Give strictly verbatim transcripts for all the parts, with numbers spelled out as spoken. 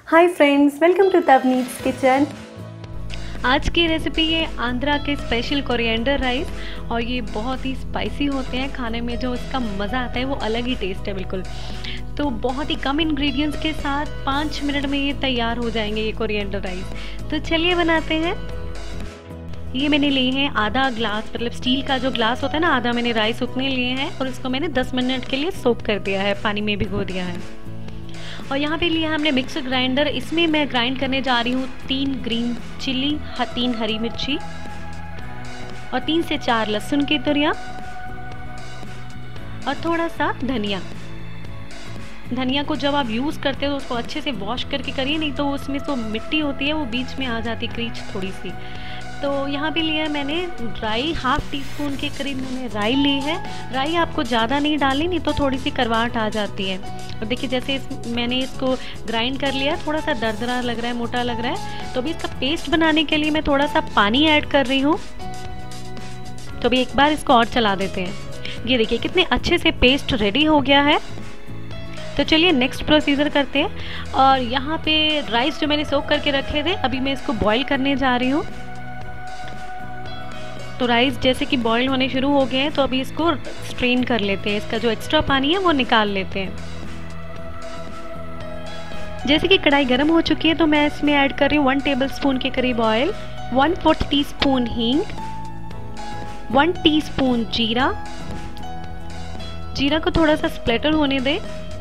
Hi friends, welcome to तवनीस kitchen. आज की रेसिपी ये आंध्रा के स्पेशल कोरिएंडर राइस, और ये बहुत ही स्पाइसी होते हैं। खाने में जो इसका मज़ा आता है वो अलग ही टेस्ट है बिल्कुल। तो बहुत ही कम इंग्रेडिएंट्स के साथ पाँच मिनट में ये तैयार हो जाएंगे ये कोरिएंडर राइस। तो चलिए बनाते हैं। ये मैंने लिए हैं आधा ग्लास, मतलब स्टील का जो ग्लास होता है ना, आधा मैंने राइस उतने लिए हैं और इसको मैंने दस मिनट के लिए सोक कर दिया है, पानी में भिगो दिया है। और यहाँ पे लिया हमने मिक्सर ग्राइंडर। इसमें मैं ग्राइंड करने जा रही हूँ तीन ग्रीन चिल्ली, तीन हरी मिर्ची और तीन से चार लहसुन की तुरियाँ और थोड़ा सा धनिया। धनिया को जब आप यूज़ करते हो तो उसको अच्छे से वॉश करके करिए, नहीं तो उसमें तो मिट्टी होती है, वो बीच में आ जाती क्रीच थोड़ी सी। तो यहाँ पे लिया मैंने राई, हाफ टी स्पून के करीब मैंने राई ली है। राई आपको ज़्यादा नहीं डालनी, नहीं तो थोड़ी सी करवाहट आ जाती है। और देखिए जैसे इस, मैंने इसको ग्राइंड कर लिया, थोड़ा सा दरदरा लग रहा है, मोटा लग रहा है। तो अभी इसका पेस्ट बनाने के लिए मैं थोड़ा सा पानी ऐड कर रही हूँ। तो अभी एक बार इसको और चला देते हैं। ये देखिए कितने अच्छे से पेस्ट रेडी हो गया है। तो चलिए नेक्स्ट प्रोसीजर करते हैं। और यहाँ पे राइस जो मैंने सोक करके रखे थे, अभी मैं इसको बॉईल करने जा रही हूँ। तो राइस जैसे कि बॉईल होने शुरू हो गए हैं, तो अभी इसको स्ट्रेन कर लेते हैं। इसका जो एक्स्ट्रा पानी है वो निकाल लेते हैं। जैसे कि कढ़ाई गर्म हो चुकी है, तो मैं इसमें ऐड कर रही हूँ वन टेबल स्पून के करीब oil, one fourth teaspoon हींग, वन टीस्पून जीरा। जीरा को थोड़ा सा स्प्लेटर होने दें।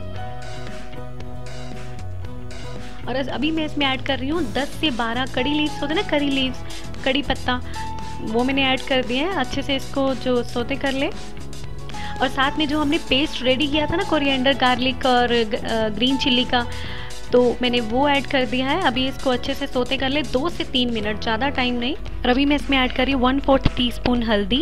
और अभी मैं इसमें ऐड कर रही हूँ दस से बारह कड़ी लीव्स होते हैं ना, करी लीव्स, कड़ी पत्ता, वो मैंने ऐड कर दिए हैं। अच्छे से इसको जो सोते कर ले। और साथ में जो हमने पेस्ट रेडी किया था ना कोरिएंडर, गार्लिक और ग्रीन चिल्ली का, तो मैंने वो ऐड कर दिया है। अभी इसको अच्छे से सोते कर ले, दो से तीन मिनट, ज़्यादा टाइम नहीं। और अभी मैं इसमें ऐड कर रही हूँ वन फोर्थ टी स्पून हल्दी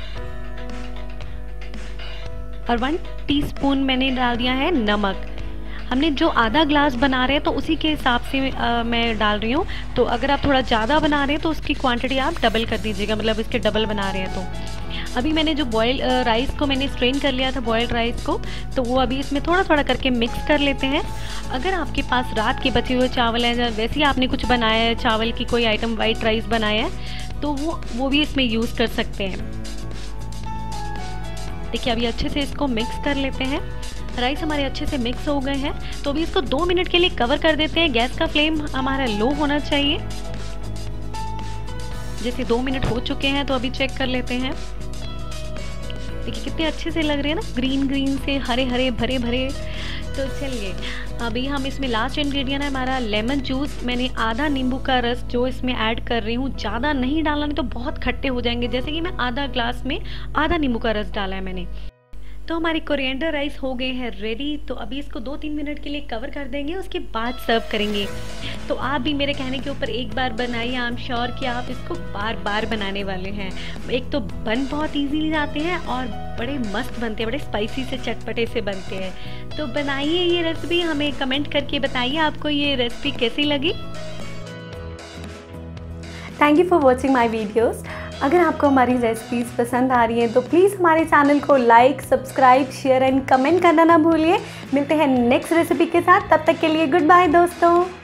और वन टीस्पून मैंने डाल दिया है नमक। हमने जो आधा ग्लास बना रहे हैं तो उसी के हिसाब से आ, मैं डाल रही हूँ। तो अगर आप थोड़ा ज़्यादा बना रहे हैं तो उसकी क्वांटिटी आप डबल कर दीजिएगा, मतलब इसके डबल बना रहे हैं तो। अभी मैंने जो बॉयल राइस को मैंने स्ट्रेन कर लिया था, बॉयल्ड राइस को, तो वो अभी इसमें थोड़ा थोड़ा करके मिक्स कर लेते हैं। अगर आपके पास रात के बचे हुए चावल हैं, वैसे ही आपने कुछ बनाया है, चावल की कोई आइटम, वाइट राइस बनाया है, तो वो वो भी इसमें यूज़ कर सकते हैं। देखिए अभी अच्छे से इसको मिक्स कर लेते हैं। राइस हमारे अच्छे से मिक्स हो गए हैं, तो अभी इसको दो मिनट के लिए कवर कर देते हैं। गैस का फ्लेम हमारा लो होना चाहिए। जैसे दो मिनट हो चुके हैं, तो अभी चेक कर लेते हैं। देखिए कितने अच्छे से लग रहे हैं ना, ग्रीन ग्रीन से, हरे हरे भरे भरे। तो चलिए अभी हम इसमें लास्ट इंग्रेडिएंट है हमारा लेमन जूस। मैंने आधा नींबू का रस जो इसमें ऐड कर रही हूँ, ज़्यादा नहीं डालना, नहीं तो बहुत खट्टे हो जाएंगे। जैसे कि मैं आधा ग्लास में आधा नींबू का रस डाला है मैंने। तो हमारी कोरिएंडर राइस हो गए हैं रेडी। तो अभी इसको दो तीन मिनट के लिए कवर कर देंगे, उसके बाद सर्व करेंगे। तो आप भी मेरे कहने के ऊपर एक बार बनाइए, आई एम श्योर कि आप इसको बार बार बनाने वाले हैं। एक तो बन बहुत इजीली जाते हैं और बड़े मस्त बनते हैं, बड़े स्पाइसी से, चटपटे से बनते हैं। तो बनाइए ये रेसिपी, हमें कमेंट करके बताइए आपको ये रेसिपी कैसी लगी। Thank you for watching my videos. अगर आपको हमारी रेसिपीज़ पसंद आ रही हैं तो प्लीज़ हमारे चैनल को like, subscribe, share and comment करना ना भूलिए। मिलते हैं नेक्स्ट रेसिपी के साथ, तब तक के लिए गुड बाय दोस्तों।